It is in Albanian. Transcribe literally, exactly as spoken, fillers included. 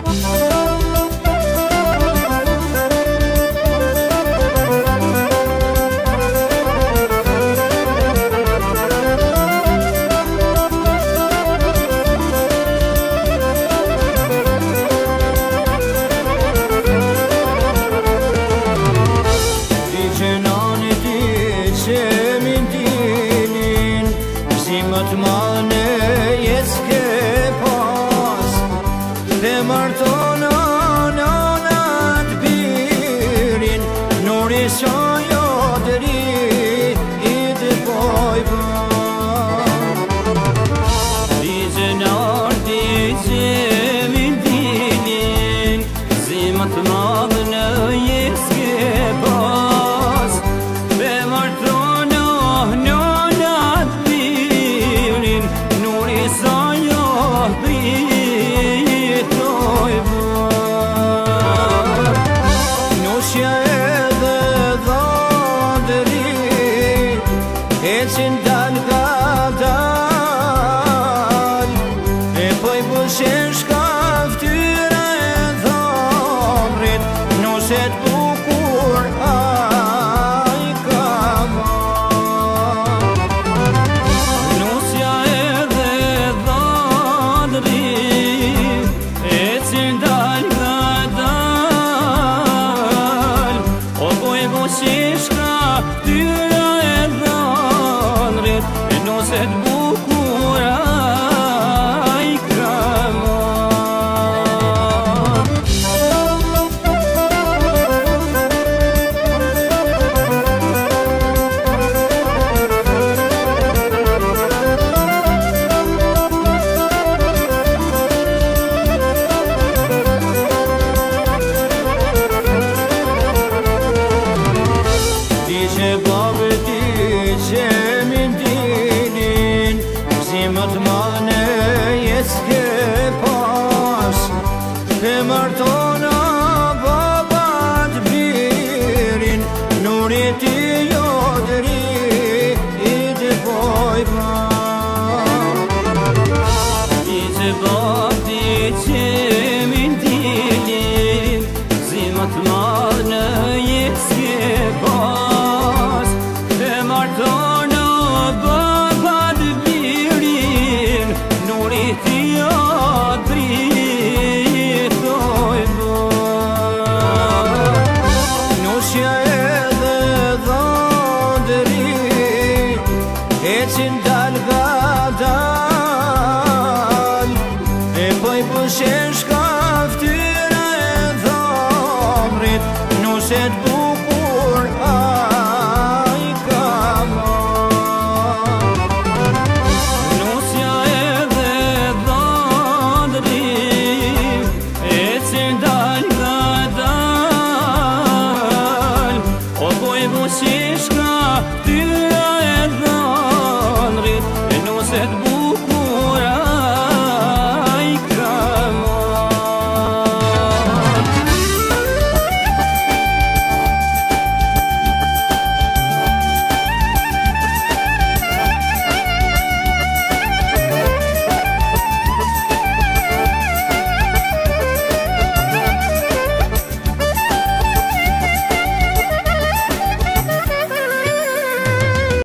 Më të mane jes ke pas Pe martona nanat birin Nuri shaja dëri I të pojba Dize nardi zemin dinin Zi më të madhe jes ke pas Pe martona nanat Nusja edhe dhadëri E qin dal ka dal E poj pushen shkaftyra e dhamrit Nuset bukur a I ka mar Nusja edhe dhadëri E qin dal ka dal O poj pushen shkaftyra e dhamrit E nuset bukur a I ka mar Dice babë ti që min dinin Zi më të madhe jes ke pas Pe marto